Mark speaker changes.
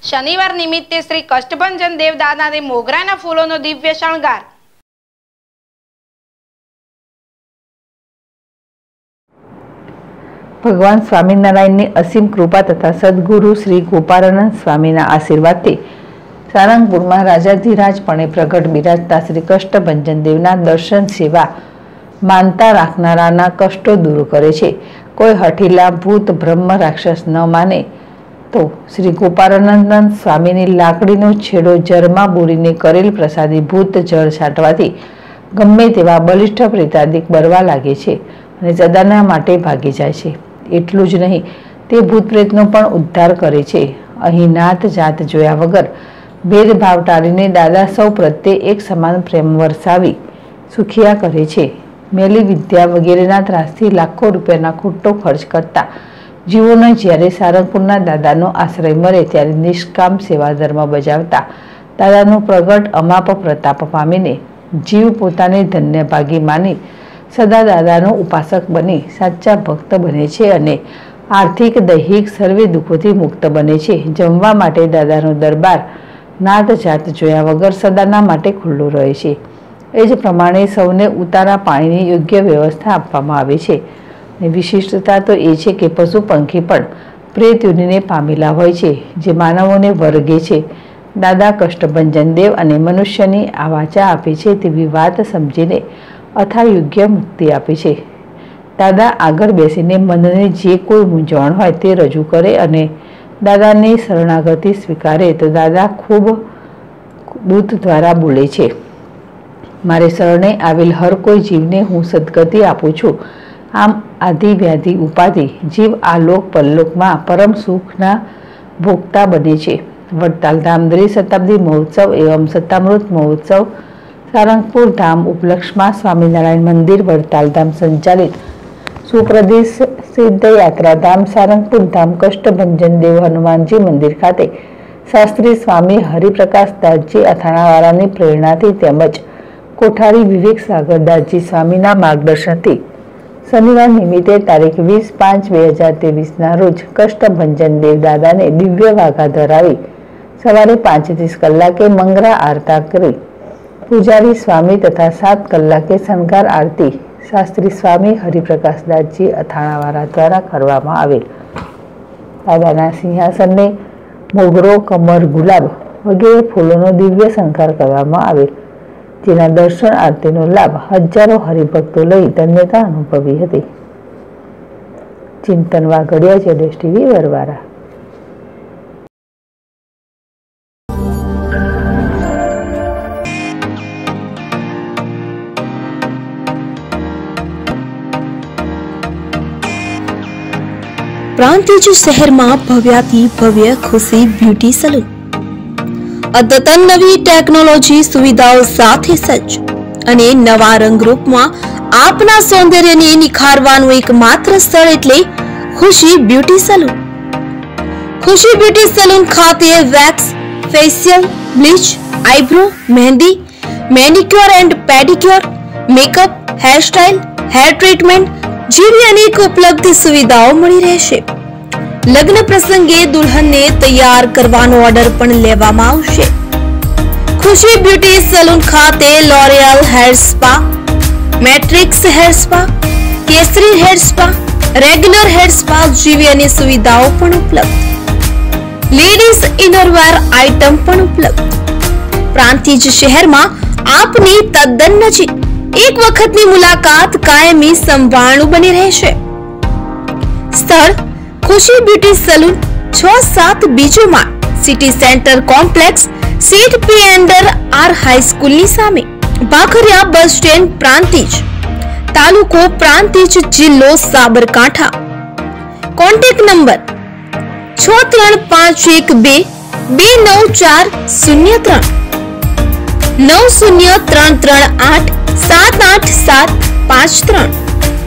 Speaker 1: शनिवार निमित्ते श्री कष्टभंजन देवदादा ने मोगराना फूलों दिव्य शणगार।
Speaker 2: भगवान स्वामीनारायण ने असीम कृपा तथा सद्गुरु श्री गोपालानंद स्वामी आशीर्वाद थी सारंगपुर में राजाधिराज पणे प्रगट बिराजता श्री कष्टभंजन देवना दर्शन सेवा मानता राखनाराना कष्टो दूर करे छे। कोई हठीला भूत ब्रह्म राक्षस न माने तो श्री गोपालानंद स्वामी लाकड़ीनो छेड़ो जरमा बोरीने करेल प्रसादी भूत जળ છાંટવાથી गमे तेवा बलिष्ठ प्रेतादिक बरवा लागे छे अने सदाना माटे भागी जाय छे। एटલું જ नहीं, ते भूत प्रेतनो पण उद्धार करे छे। અહીં નાત જાત જોયા વગર भेदभाव टाळीने दादा सौ प्रत्ये एक समान प्रेम वरसावी सुखिया करे छे। मेली विद्या वगैरेना ત્રાસથી लाखों रूपियाना खोटो खर्च करता जीवोने ज्यारे सारंगपुરના દાદાનો આશ્રય મળે ત્યારે નિષ્કામ સેવા ધર્મ બજાવતા દાદાનો પ્રગટ અમાપ પ્રતાપ પામીને जीव પોતાને ધન્ય ભાગી માની सदा दादाનો उपासक बनी साचा भक्त बने छे अने आर्थिक दैहिक सर्वे दुखोथी मुक्त बने छे। जमवा माटे दादानो दरबार नात जात जोया वगर सदाना माटे खुल्लो रहे छे। ए ज प्रमाणे सौने उतारा पाणीनी योग्य व्यवस्था आपवामां आवे छे। विशिष्टता तो ए छे के पशु पंखी पण प्रेत योनिने पामेला होय छे जे मानवोने वर्गे छे। दादा कष्टभंजन देव अने मनुष्यनी आ वाचा आपे छे तेवी वात समजीने अथा योग्य मुक्ति आपे छे। दादा आगळ बेसीने मनने जे कोई मूंझवण होय ते रजू करे अने दादानी शरणागति स्वीकारे तो दादा खूब दूत द्वारा बोले छे। मारे शरणे आवेल हर कोई जीवने हूँ सद्गति आपू छूं। आम आदि व्याधि उपाधि जीव आ लोक परलोक में परम सुखना भोगता बने छे। वडताल धाम द्विशताब्दी महोत्सव एवं सत्तामृत महोत्सव सारंगपुर धाम उपलक्ष्य में स्वामीनारायण मंदिर वडताल धाम संचालित सुप्रसिद्ध सिद्ध यात्रा धाम सारंगपुर धाम कष्टभंजन देव हनुमानजी मंदिर खाते शास्त्री स्वामी हरिप्रकाश दासजी अथाणावाळानी प्रेरणाथी तेमज कोठारी विवेक सागरदासजी स्वामीना मार्गदर्शनथी शनिवार निमित्ते तारीख 20/5/2023 ना रोज कष्टभंजन देव दादा ने दिव्य वाघा धरावी सवारे 5:30 कलाके मंगरा आरता करी पूजारी स्वामी तथा 7 कलाके शणगार आरती शास्त्री स्वामी हरिप्रकाश दासजी अथाणावाळा द्वारा करवामां आवेल। दादाना सिंहासन ने मोगरो कमर गुलाब वगैरह फूलों दिव्य शणगार करवामां आवेल जेना दर्शन आरतीनो लाभ हजारों हरिभक्तो लई धन्यता अनुभवी हती। चिंतन वागड़िया जेडेश टीवी वरवारा।
Speaker 3: प्रांतिज शहर में भव्याति भव्य खुशी ब्यूटी सलून अद्यतन नवी टेक्नोलॉजी सुविधाओं साथे सज्ज अने नवा रंगरूप में आपना सौंदर्यने निखारवानुं एकमात्र स्थळ एटले Khushi beauty salon. Khushi beauty salon खाते wax, facial, bleach, eyebrow, mehndi, manicure and pedicure, makeup, hair style, hair treatment जेवी अनेक उपलब्ध सुविधाओं मळी रहेशे। लग्न प्रसंगे दुल्हनने तैयार करवानो ऑर्डर पण लेवामां आवशे। खुशी ब्यूटी सलून खाते L'Oreal hair spa, matrix hair spa, केसरी hair spa, regular hair spa जेवी अनेक सुविधाओं पण उपलब्ध। लेडीज इनरवेर आइटम पण उपलब्ध। प्रांतिज शहर में आपनी तद्दन नजीक एक वखतनी मुलाकात कायमी संभाळनु बनी रहेशे। स्थळ खुशी ब्यूटी सलून 6-7 बीजू माळ, सिटी सेंटर कॉम्प्लेक्स, सीट पी अंडर आर हाई स्कूल नी सामे, बाखरिया बस स्टेशन प्रांतिज, तालुको प्रांतिज, जिल्लो साबरकांठा। Contact number 6351 29403 903338 78753।